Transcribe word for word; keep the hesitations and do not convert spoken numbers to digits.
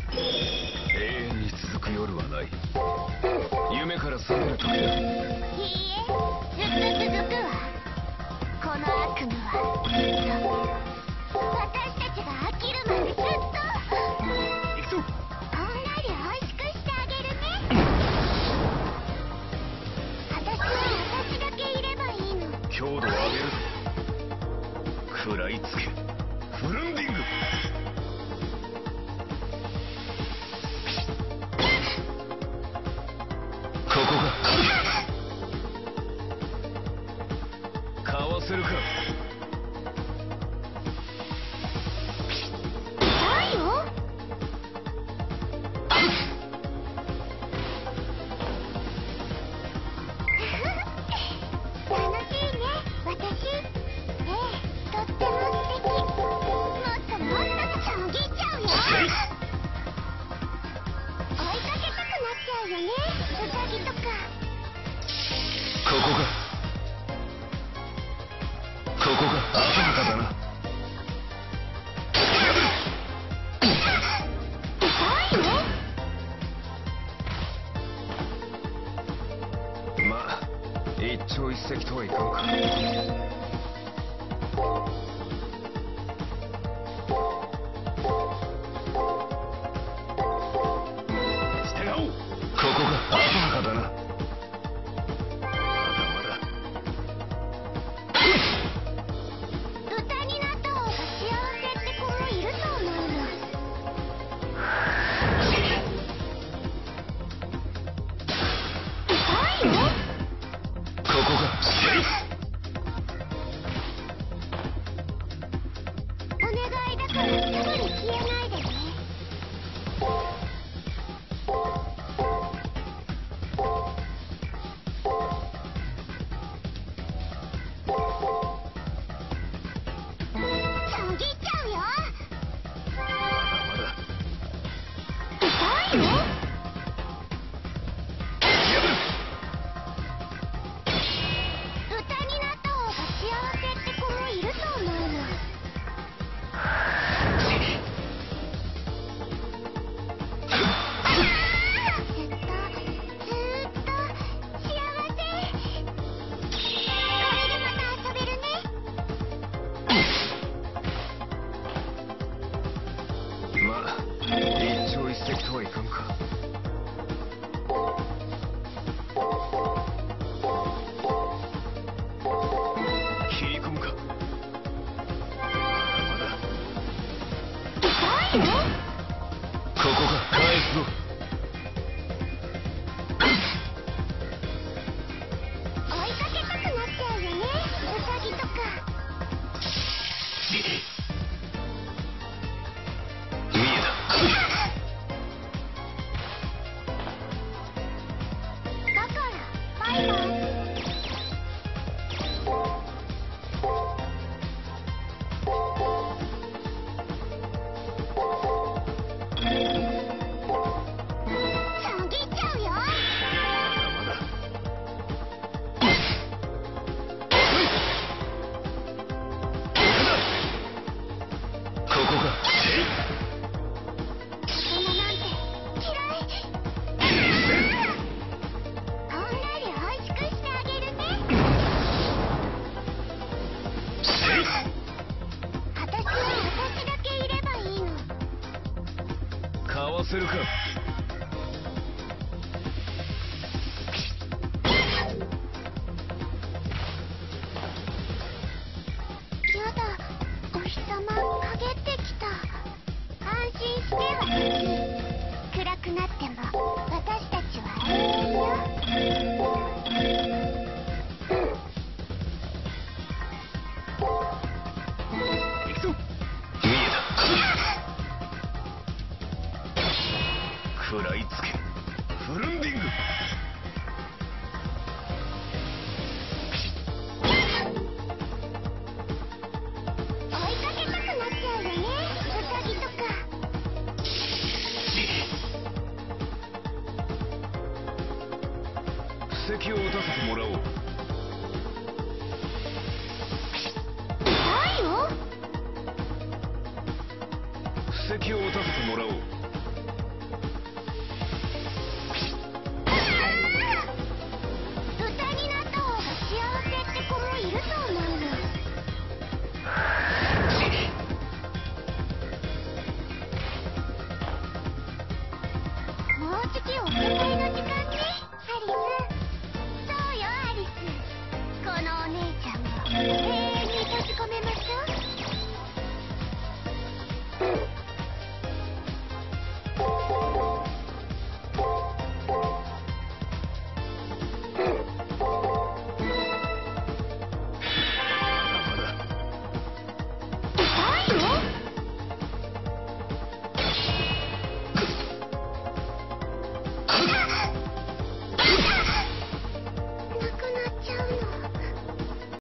永遠に続く夜はない。夢から覚める時だ。いいえ、ずっと続くわ。この悪夢はずっと、私たちが飽きるまでずっと。 行くぞ。 ほんのり美味しくしてあげるね。私は私だけいればいいの。 強度を上げるぞ。食らいつけ、フルンディング。ここがかわせるか。 痛いよ。楽しいね、私。ええ、とっても素敵。もっともっとちょんぎっちゃうよ。追いかけたくなっちゃうよね、ウサギとか。 ここがここが浅はかだな。 痛いよ。 まあ一朝一夕とはいかんか。従おう。ここが浅はかだな。 豚になった方が幸せって子もいると思うの。痛いよ。 ここがお願いだからすぐに消えないでね。ちょんぎっちゃうよ。 まだ痛いよ。豚になった方が幸せって子もいると思うの。ずっとずーっと幸せ。これでまた遊べるね。 まあ一朝一夕とはいかんか。切り込むか。まだ痛いよ。 ここが返すぞ。 追いかけたくなっちゃうよね、ウサギとか。 見えた。 だからバイバイ。ちょんぎっちゃうよ。 まだここが魚なんて嫌い。ほんのり美味しくしてあげるね。私は私だけいればいいの。 かわせるか。 やだ、お日様陰ってきた。安心して私。暗くなっても私たちは永遠よ。 行くぞ。見えた。食らいつけ、フルンディング。 追いかけたくなっちゃうよね、ウサギとか。 布石を打たせてもらおう。 痛いよ。 布石を打たせてもらおう。 え